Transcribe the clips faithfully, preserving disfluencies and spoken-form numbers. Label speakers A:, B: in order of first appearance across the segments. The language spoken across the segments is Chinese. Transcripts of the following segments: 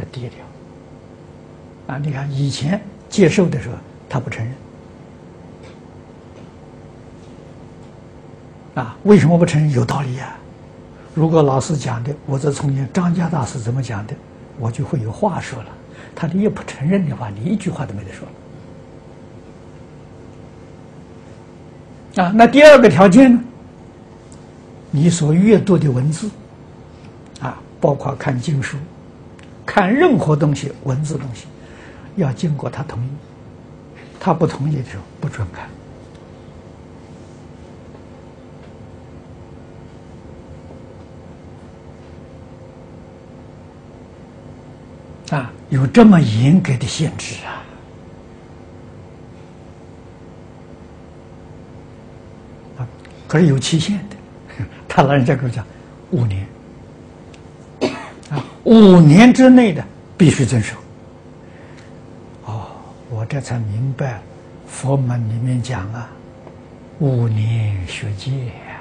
A: 低调。啊，你看以前接受的时候，他不承认。啊，为什么不承认？有道理呀、啊。如果老师讲的，我这从前张家大师怎么讲的，我就会有话说了。他你也不承认的话，你一句话都没得说了。啊，那第二个条件呢？你所阅读的文字，啊，包括看经书，看任何东西，文字东西，要经过他同意。他不同意的时候，不准看。啊，有这么严格的限制啊！啊，可是有期限的。他老人家跟我讲，五年。啊，五年之内的必须遵守。哦，我这才明白，佛门里面讲啊，五年学戒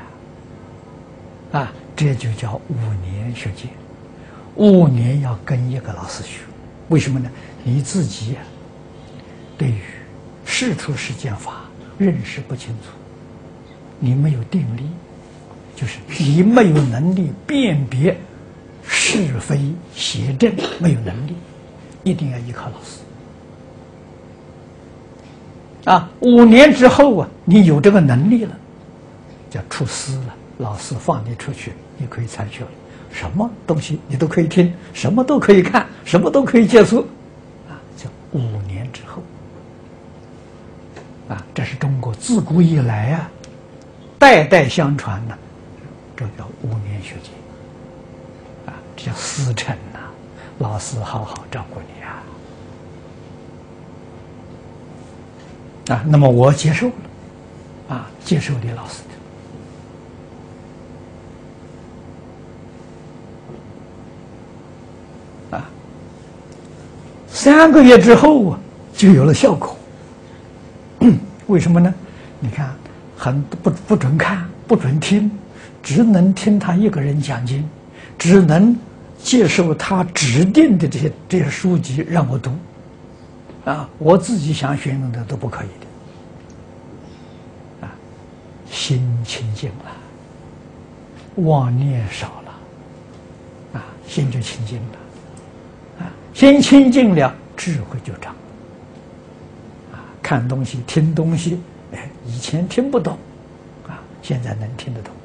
A: 呀，啊，这就叫五年学戒。五年要跟一个老师学，为什么呢？你自己啊，对于世出世间法认识不清楚，你没有定力，就是你没有能力辨别是非邪正，没有能力，一定要依靠老师。啊，五年之后啊，你有这个能力了，叫出师了，老师放你出去，你可以参学了。什么东西你都可以听，什么都可以看，什么都可以接触，啊，叫五年之后，啊，这是中国自古以来啊，代代相传呢，这叫五年学戒，啊，这叫师承呐，老师好好照顾你啊，啊，那么我接受了，啊，接受李老师的。三个月之后啊，就有了效果。为什么呢？你看，很不不准看，不准听，只能听他一个人讲经，只能接受他指定的这些这些书籍让我读。啊，我自己想学用的都不可以的。啊，心清净了，妄念少了，啊，心就清净了。心清净了，智慧就长。啊，看东西、听东西，哎，以前听不懂，啊，现在能听得懂。